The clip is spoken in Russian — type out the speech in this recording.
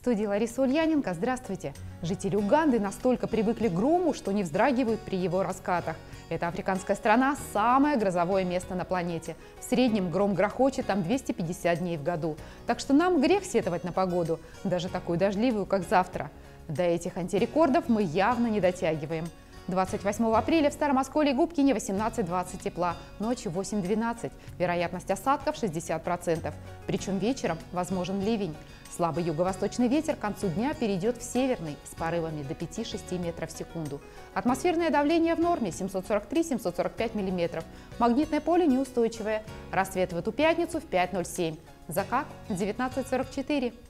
студии Лариса Ульяненко. Здравствуйте! Жители Уганды настолько привыкли к грому, что не вздрагивают при его раскатах. Эта африканская страна – самое грозовое место на планете. В среднем гром грохочет там 250 дней в году. Так что нам грех сетовать на погоду, даже такую дождливую, как завтра. До этих антирекордов мы явно не дотягиваем. 28 апреля в Старом Осколе и Губкине 18-20 тепла, ночью 8-12, вероятность осадков 60%. Причем вечером возможен ливень. Слабый юго-восточный ветер к концу дня перейдет в северный с порывами до 5-6 метров в секунду. Атмосферное давление в норме 743-745 миллиметров. Магнитное поле неустойчивое. Рассвет в эту пятницу в 5:07. Закат в 19:44.